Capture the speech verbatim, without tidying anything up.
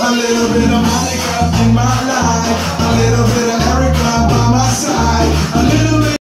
A little bit of Monica in my life, a little bit of Erica by my side, a little